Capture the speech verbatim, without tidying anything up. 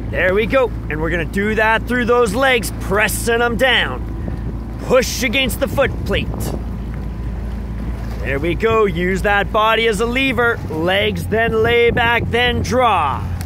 There we go. And we're going to do that through those legs, pressing them down. Push against the foot plate. There we go. Use that body as a lever. Legs, then lay back, then draw.